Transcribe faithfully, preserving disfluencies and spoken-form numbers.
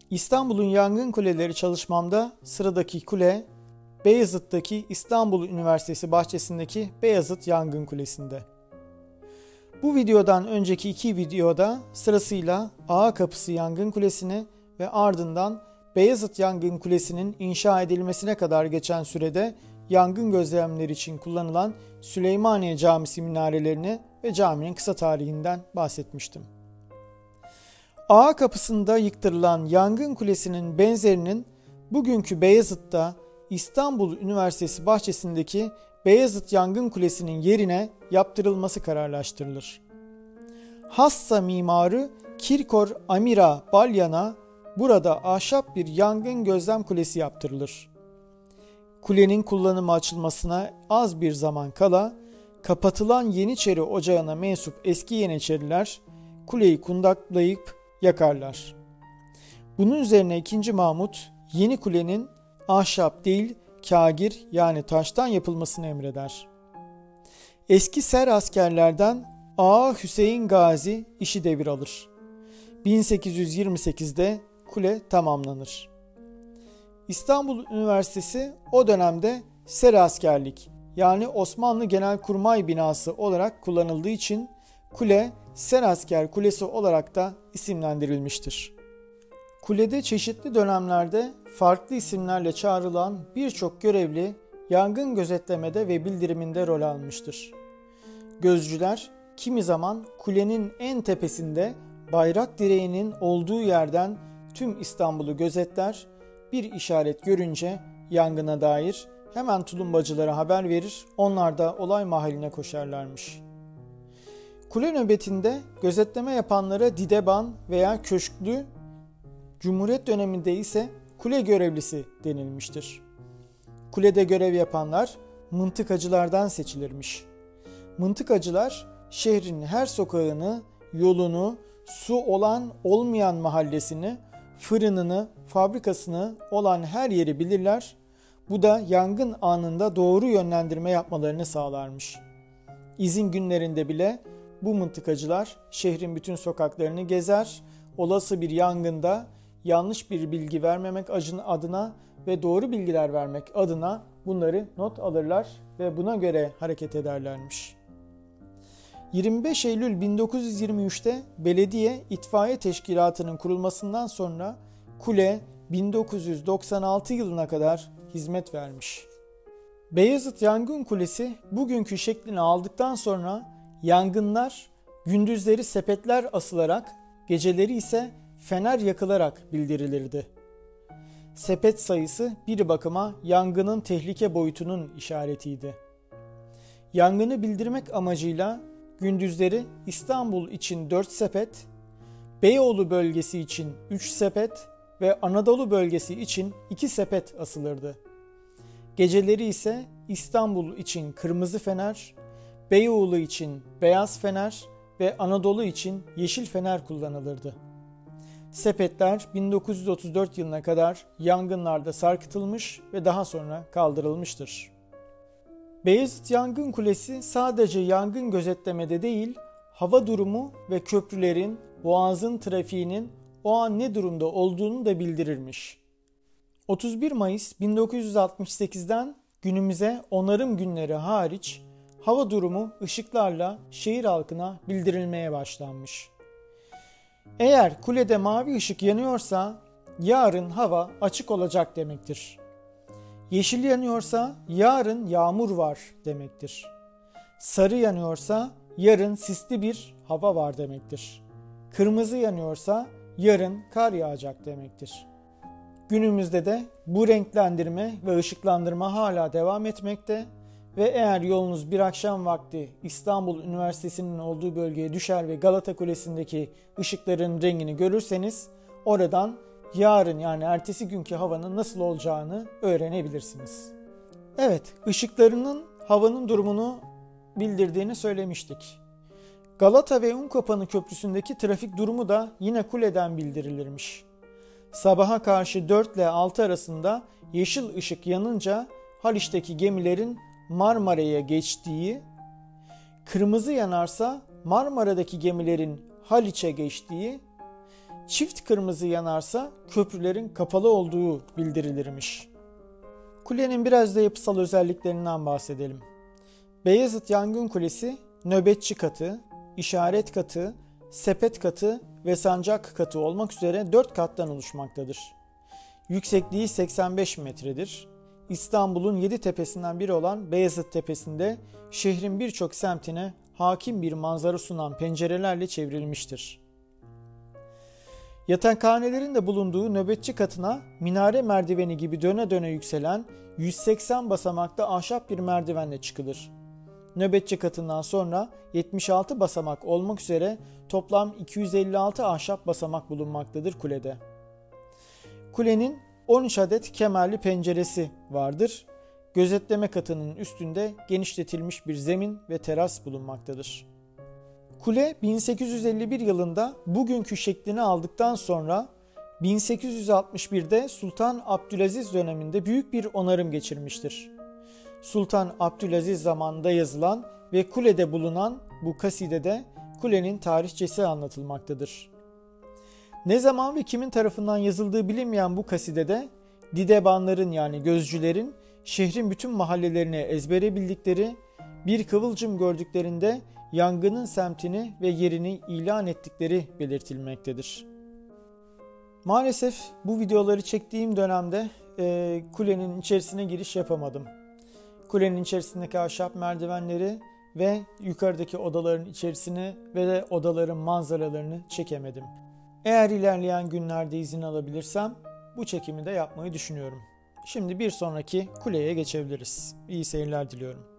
İstanbul'un yangın kuleleri çalışmamda sıradaki kule, Beyazıt'taki İstanbul Üniversitesi bahçesindeki Beyazıt Yangın Kulesi'nde. Bu videodan önceki iki videoda sırasıyla Ağa Kapısı Yangın Kulesi'ni ve ardından Beyazıt Yangın Kulesi'nin inşa edilmesine kadar geçen sürede yangın gözlemleri için kullanılan Süleymaniye Camisi minarelerini ve caminin kısa tarihinden bahsetmiştim. Ağa Kapısı'nda yıktırılan yangın kulesinin benzerinin bugünkü Beyazıt'ta İstanbul Üniversitesi bahçesindeki Beyazıt Yangın Kulesi'nin yerine yaptırılması kararlaştırılır. Hassa mimarı Kirkor Amira Balyan'a burada ahşap bir yangın gözlem kulesi yaptırılır. Kulenin kullanıma açılmasına az bir zaman kala kapatılan Yeniçeri Ocağı'na mensup eski Yeniçeriler kuleyi kundaklayıp yakarlar. Bunun üzerine ikinci. Mahmut yeni kulenin ahşap değil kagir yani taştan yapılmasını emreder. Eski ser askerlerden Ağa Hüseyin Gazi işi devir alır. bin sekiz yüz yirmi sekizde kule tamamlanır. İstanbul Üniversitesi o dönemde seraskerlik yani Osmanlı Genelkurmay binası olarak kullanıldığı için kule Serasker Kulesi olarak da isimlendirilmiştir. Kulede çeşitli dönemlerde farklı isimlerle çağrılan birçok görevli yangın gözetlemede ve bildiriminde rol almıştır. Gözcüler kimi zaman kulenin en tepesinde bayrak direğinin olduğu yerden tüm İstanbul'u gözetler, bir işaret görünce yangına dair hemen tulumbacılara haber verir, onlar da olay mahalline koşarlarmış. Kule nöbetinde gözetleme yapanlara dideban veya köşklü, Cumhuriyet döneminde ise kule görevlisi denilmiştir. Kulede görev yapanlar mıntıkacılardan seçilirmiş. Mıntıkacılar şehrin her sokağını, yolunu, su olan olmayan mahallesini, fırınını, fabrikasını olan her yeri bilirler. Bu da yangın anında doğru yönlendirme yapmalarını sağlarmış. İzin günlerinde bile bu mıntıkacılar şehrin bütün sokaklarını gezer, olası bir yangında yanlış bir bilgi vermemek adına ve doğru bilgiler vermek adına bunları not alırlar ve buna göre hareket ederlermiş. yirmi beş Eylül bin dokuz yüz yirmi üçte Belediye İtfaiye Teşkilatı'nın kurulmasından sonra kule bin dokuz yüz doksan altı yılına kadar hizmet vermiş. Beyazıt Yangın Kulesi bugünkü şeklini aldıktan sonra yangınlar gündüzleri sepetler asılarak, geceleri ise fener yakılarak bildirilirdi. Sepet sayısı bir bakıma yangının tehlike boyutunun işaretiydi. Yangını bildirmek amacıyla gündüzleri İstanbul için dört sepet, Beyoğlu bölgesi için üç sepet ve Anadolu bölgesi için iki sepet asılırdı. Geceleri ise İstanbul için kırmızı fener, Beyoğlu için beyaz fener ve Anadolu için yeşil fener kullanılırdı. Sepetler bin dokuz yüz otuz dört yılına kadar yangınlarda sarkıtılmış ve daha sonra kaldırılmıştır. Beyazıt Yangın Kulesi sadece yangın gözetlemede değil, hava durumu ve köprülerin, boğazın trafiğinin o an ne durumda olduğunu da bildirirmiş. otuz bir Mayıs bin dokuz yüz altmış sekizden günümüze onarım günleri hariç hava durumu ışıklarla şehir halkına bildirilmeye başlanmış. Eğer kulede mavi ışık yanıyorsa yarın hava açık olacak demektir. Yeşil yanıyorsa yarın yağmur var demektir. Sarı yanıyorsa yarın sisli bir hava var demektir. Kırmızı yanıyorsa yarın kar yağacak demektir. Günümüzde de bu renklendirme ve ışıklandırma hala devam etmekte ve eğer yolunuz bir akşam vakti İstanbul Üniversitesi'nin olduğu bölgeye düşer ve Galata Kulesi'ndeki ışıkların rengini görürseniz oradan yarın yani ertesi günkü havanın nasıl olacağını öğrenebilirsiniz. Evet, ışıklarının havanın durumunu bildirdiğini söylemiştik. Galata ve Unkapanı Köprüsü'ndeki trafik durumu da yine kuleden bildirilirmiş. Sabaha karşı dört ile altı arasında yeşil ışık yanınca Haliç'teki gemilerin Marmara'ya geçtiği, kırmızı yanarsa Marmara'daki gemilerin Haliç'e geçtiği, Çift kırmızı yanarsa köprülerin kapalı olduğu bildirilirmiş. Kulenin biraz da yapısal özelliklerinden bahsedelim. Beyazıt Yangın Kulesi nöbetçi katı, işaret katı, sepet katı ve sancak katı olmak üzere dört kattan oluşmaktadır. Yüksekliği seksen beş metredir. İstanbul'un yedi tepesinden biri olan Beyazıt Tepesi'nde şehrin birçok semtine hakim bir manzara sunan pencerelerle çevrilmiştir. Yatakhanelerin de bulunduğu nöbetçi katına minare merdiveni gibi döne döne yükselen yüz seksen basamaklı ahşap bir merdivenle çıkılır. Nöbetçi katından sonra yetmiş altı basamak olmak üzere toplam iki yüz elli altı ahşap basamak bulunmaktadır kulede. Kulenin on üç adet kemerli penceresi vardır. Gözetleme katının üstünde genişletilmiş bir zemin ve teras bulunmaktadır. Kule bin sekiz yüz elli bir yılında bugünkü şeklini aldıktan sonra bin sekiz yüz altmış birde Sultan Abdülaziz döneminde büyük bir onarım geçirmiştir. Sultan Abdülaziz zamanında yazılan ve kulede bulunan bu kasidede kulenin tarihçesi anlatılmaktadır. Ne zaman ve kimin tarafından yazıldığı bilinmeyen bu kasidede didebanların yani gözcülerin şehrin bütün mahallelerini ezbere bildikleri, bir kıvılcım gördüklerinde yangının semtini ve yerini ilan ettikleri belirtilmektedir. Maalesef bu videoları çektiğim dönemde e, kulenin içerisine giriş yapamadım. Kulenin içerisindeki ahşap merdivenleri ve yukarıdaki odaların içerisini ve de odaların manzaralarını çekemedim. Eğer ilerleyen günlerde izin alabilirsem bu çekimi de yapmayı düşünüyorum. Şimdi bir sonraki kuleye geçebiliriz. İyi seyirler diliyorum.